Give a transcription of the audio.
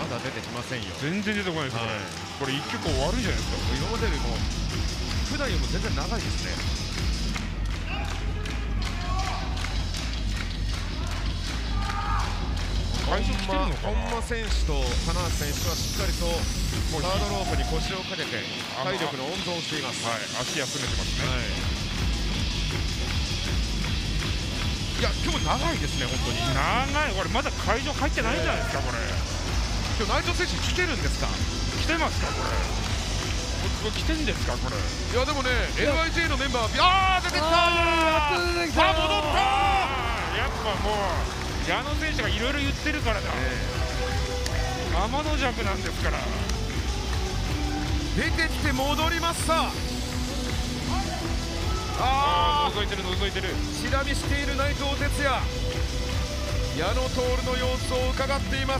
だ出てきませんよ。 全然出てこないですよ、これ1曲終わるんじゃないですか。 今までよりも普段よりも全然長いですね。 会場来てるのかな。 本間選手と棚橋選手はしっかりとサードロープに腰をかけて体力の温存をしています。 はい、足休めてますね。 いや今日長いですね、本当に長い。これまだ会場入ってないんじゃないですか。これ今日内藤選手来てるんですか。 来てますか。これ来てんですか。これいやでもね LIJ のメンバー出てきたー。さあ戻ったー。 やっぱもう矢野選手がいろいろ言ってるからだ。天の弱なんですから。 出てきて戻りました。 覗いてる覗いてる。 チラ見している内藤哲也、矢野徹の様子を伺っています。